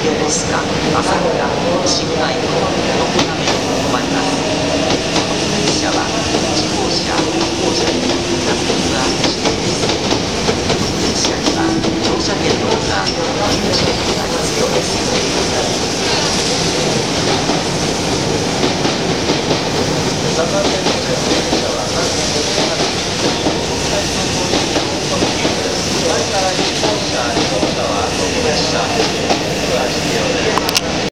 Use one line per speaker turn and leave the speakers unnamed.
横須賀、朝倉、新米、6名止まります。